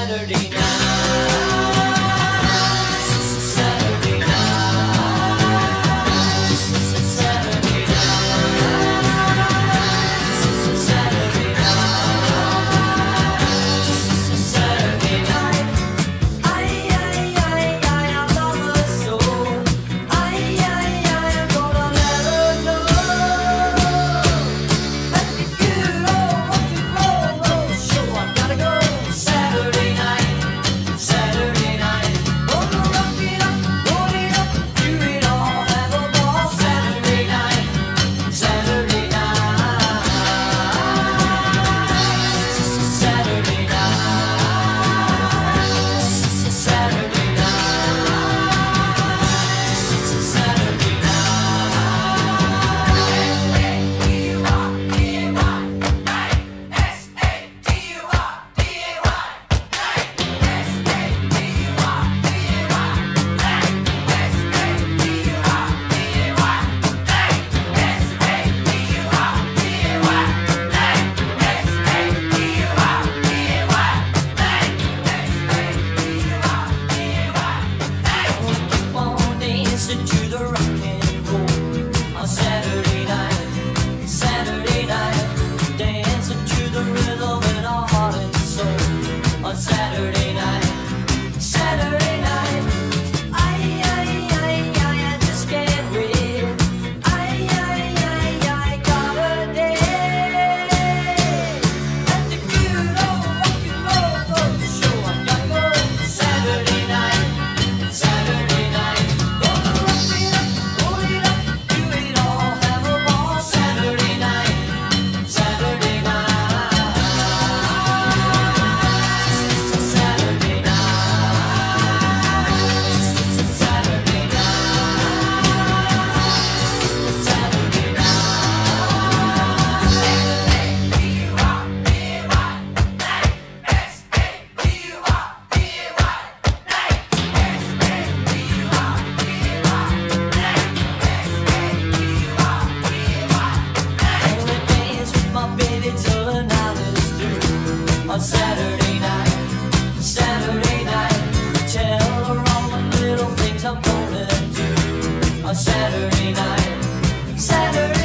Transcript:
Saturday night. Saturday night. Saturday night. Saturday night. Saturday night. I love her so. I'm gonna let her know. Let me get rock and roll show. I gotta go. Saturday night. Saturday night. Gonna rock it up, roll it up, do it all, have a ball. Saturday night. Saturday night. Saturday night. Saturday night. Saturday keep on dancing to the rock and roll on Saturday night. Saturday night, dancing to the rhythm in our heart and soul on Saturday night. Saturday night, I just can't wait. I got a day at the good old rock and roll show. I gotta go. Saturday night. Saturday night. Gonna rock it up, roll it up, do it all, have a ball. Saturday night. Saturday night. Saturday night. Saturday night. Saturday night. Gonna dance with my baby till the night is through on Saturday night. Saturday night. Tell her all the little things I'm gonna do on Saturday night. Saturday